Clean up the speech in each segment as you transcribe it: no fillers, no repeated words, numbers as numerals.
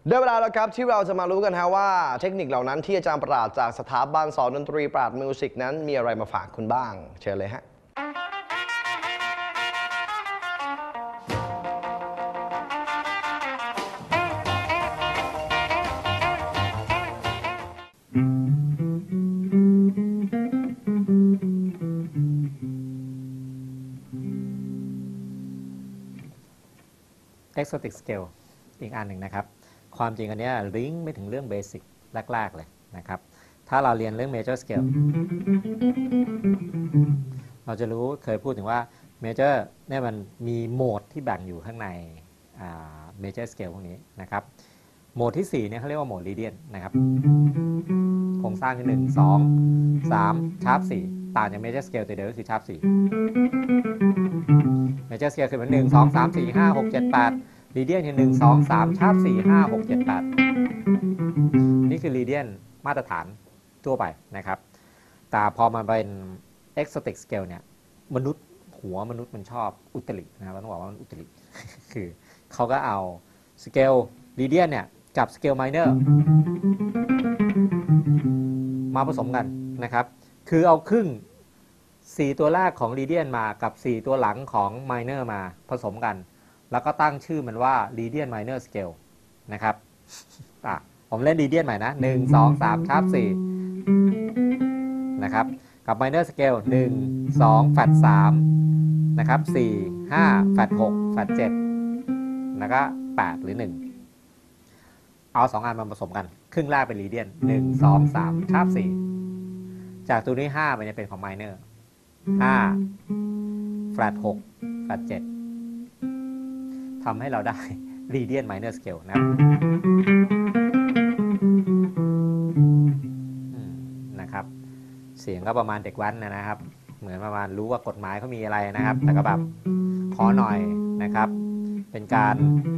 ได้เวลาแล้วครับที่เราจะมารู้กันฮะว่าเทคนิคเหล่านั้นที่อาจารย์ปราดจากสถาบันสอนดนตรีปราดมิวสิกนั้นมีอะไรมาฝากคุณบ้างเชิญเลยฮะ Exotic Scale อีกอันหนึ่งนะครับความจริงอันนี้ลิงก์ไม่ถึงเรื่องเบสิกแรกๆเลยนะครับถ้าเราเรียนเรื่อง Major Scale เราจะรู้เคยพูดถึงว่า Major เนี่ยมันมีโหมดที่แบ่งอยู่ข้างใน Major Scale พวกนี้นะครับโหมดที่4เนี่ยเขาเรียกว่าโหมด Lydian นะครับโครงสร้างคือ1 2 3 ชาร์ป 4ต่างจาก Major Scale ตัวเดียวก็คือชาร์ป 4 Major Scale คือเป็น1 2 3 4 5 6 7 8 Lydian คือ1 2 3 ชาร์ป 4 5 6 7 8นี่คือ Lydian มาตรฐานทั่วไปนะครับแต่พอมาเป็น Exotic Scale เนี่ยหัวมนุษย์มันชอบอุตรินะครับเราต้องบอกว่ามันอุตริ คือเขาก็เอา Scale Lydian เนี่ยกับ Scale Minor มาผสมกันนะครับคือเอาครึ่ง4ตัวแรกของ Lydian มากับ4ตัวหลังของ Minor มาผสมกันแล้วก็ตั้งชื่อมันว่า Lydian Minor Scale นะครับผมเล่น Lydian ใหม่นะ1 2 3 ชาร์ป 4นะครับกับ Minor Scale 1 2 แฟต 3นะครับ4 5 แฟต 6 แฟต 7แล้วก็8หรือ1เอา2อันมาผสมกันครึ่งแรกเป็น Lydian 1 2 3 ชาร์ป 4จากตัวนี้5ไปเป็นของ Minor 5 แฟต 6 แฟต 7ทำให้เราได้ Lydian Minor Scale นะครับเสียงก็ประมาณเด็กแว้นนะครับเหมือนประมาณรู้ว่ากฎหมายเขามีอะไรนะครับแต่ก็แบบขอหน่อยนะครับเป็นการ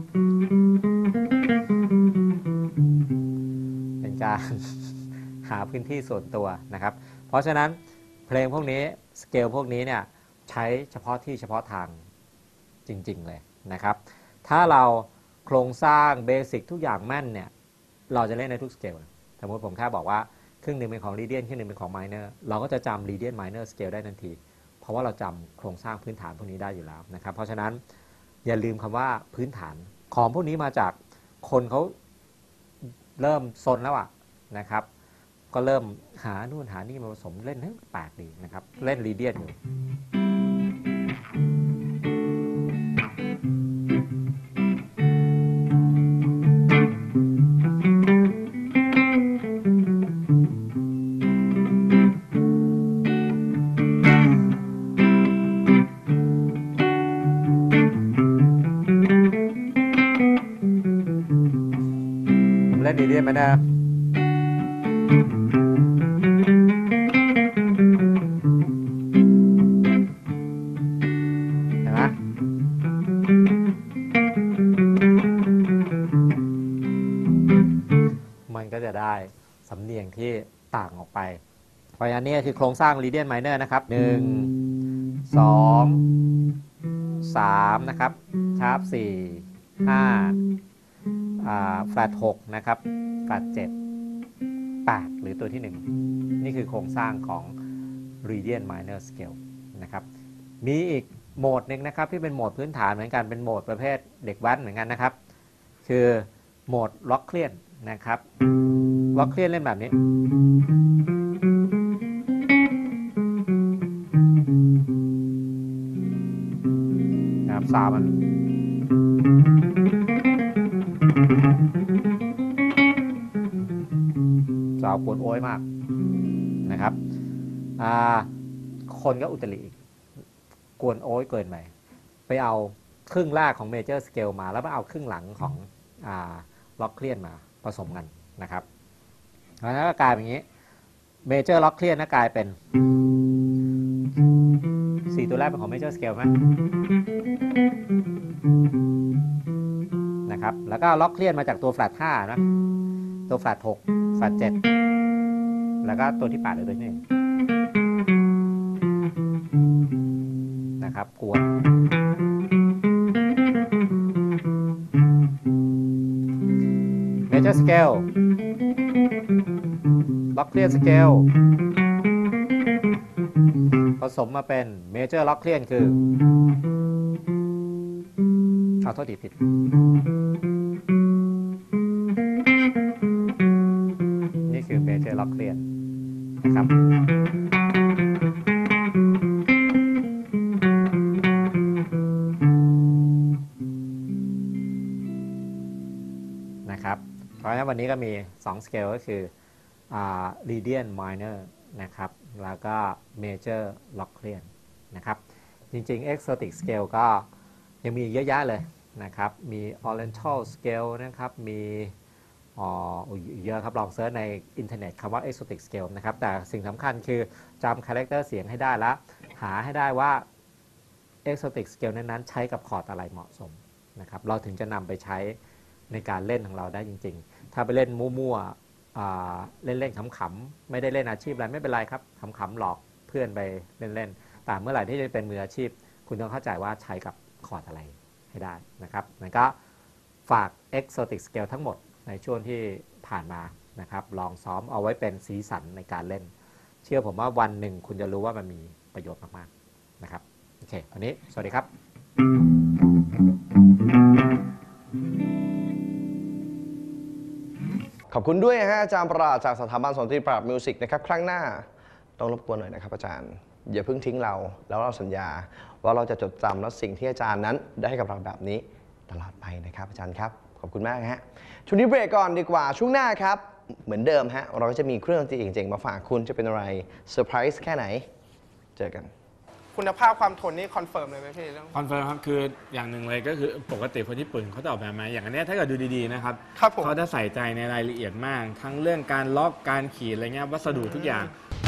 หาพื้นที่ส่วนตัวนะครับเพราะฉะนั้นเพลงพวกนี้สเกลพวกนี้เนี่ยใช้เฉพาะที่เฉพาะทางจริงๆเลยนะครับถ้าเราโครงสร้างเบสิกทุกอย่างแม่นเนี่ยเราจะเล่นในทุกสเกลสมมติผมแค่บอกว่าครึ่งหนึ่งเป็นของ Lydian ครึ่งหนึ่งเป็นของ Minor เราก็จะจำ Lydian Minor Scale ได้ทันทีเพราะว่าเราจำโครงสร้างพื้นฐานพวกนี้ได้อยู่แล้วนะครับเพราะฉะนั้นอย่าลืมคำว่าพื้นฐานของพวกนี้มาจากคนเขาเริ่มซนแล้วนะครับก็เริ่มหานู่นหานี่มาผสมเล่นแปลกดีนะครับเล่น Lydian อยู่เล่น Lydian มานะมันก็จะได้สำเนียงที่ต่างออกไปเพราะฉะนั้นนี่คือโครงสร้าง Lydian Minor นะครับ1 2 3นะครับชาร์ป 4 5แฟลต 6นะครับแฟลต 7 8หรือตัวที่1นี่คือโครงสร้างของ Lydian Minor Scale นะครับมีอีกโหมดหนึ่งนะครับที่เป็นโหมดพื้นฐานเหมือนกันเป็นโหมดประเภทเด็กแว้นเหมือนกันนะครับคือโหมด Locklean นะครับ Locklean เล่นแบบนี้นะครับซาวมันซาวปวดโอยมากนะครับคนก็อุตริกวนโอยเกินไปเอาครึ่งแรกของ Major Scale มาแล้วไปเอาครึ่งหลังของLocklean มาผสมกันนะครับแล้วก็กลายเป็นอย่างนี้ Major Locklean กลายเป็น4ตัวแรกเป็นของ Major Scale ไหมนะครับแล้วก็ Locklean มาจากตัว Flat 5นะตัว Flat 6 Flat 7แล้วก็ตัวที่8หรือตัวที่1นะครับกวน major scale Locklear scale ผสมมาเป็น major Locklear คือเอาโทษทีผิดนี่คือ major Locklear นะครับเพราะฉะนั้นวันนี้ก็มี2 scale ก็คือLydian minor นะครับแล้วก็ major Locklear นะครับจริงๆ exotic scale ก็ยังมีเยอะแยะเลยนะครับมี oriental scale นะครับมีเยอะครับลองเซิร์ชในอินเทอร์เน็ตคำว่า exotic scale นะครับแต่สิ่งสำคัญคือจำคาแรคเตอร์เสียงให้ได้แล้วหาให้ได้ว่า exotic scale นั้นๆใช้กับคอร์ดอะไรเหมาะสมนะครับเราถึงจะนำไปใช้ในการเล่นของเราได้จริงๆถ้าไปเล่นมั่วๆเล่นๆขำๆไม่ได้เล่นอาชีพอะไรไม่เป็นไรครับขำๆหลอกเพื่อนไปเล่นๆแต่เมื่อไหร่ที่จะเป็นมืออาชีพคุณต้องเข้าใจว่าใช้กับคอร์ดอะไรให้ได้นะครับนั่นก็ฝาก exotic scale ทั้งหมดในช่วงที่ผ่านมานะครับลองซ้อมเอาไว้เป็นสีสันในการเล่นเชื่อผมว่าวันหนึ่งคุณจะรู้ว่ามันมีประโยชน์มากๆนะครับโอเควันนี้สวัสดีครับขอบคุณด้วยฮะอาจารย์ปราดจากสถาบันสอนดนตรีปราดมิวสิกนะครับครั้งหน้าต้องรบกวนหน่อยนะครับอาจารย์อย่าเพิ่งทิ้งเราแล้วเราสัญญาว่าเราจะจดจำและสิ่งที่อาจารย์นั้นได้ให้กับเราแบบนี้ตลอดไปนะครับอาจารย์ครับขอบคุณมากฮะช่วงนี้เบรกก่อนดีกว่าช่วงหน้าครับเหมือนเดิมฮะเราก็จะมีเครื่องดนตรีเจ๋งๆมาฝากคุณจะเป็นอะไรเซอร์ไพรส์แค่ไหนเจอกันคุณภาพความทนนี่คอนเฟิร์มเลยไหมพี่เรื่องคอนเฟิร์มครับคืออย่างหนึ่งเลยก็คือปกติคนญี่ปุ่นเขาจะออกแบบมาอย่างอันเนี้ยถ้าเกิดดูดีๆนะครับครับผมเขาจะใส่ใจในรายละเอียดมาก ทั้งเรื่องการล็อกการขีดอะไรเงี้ยวัสดุทุกอย่าง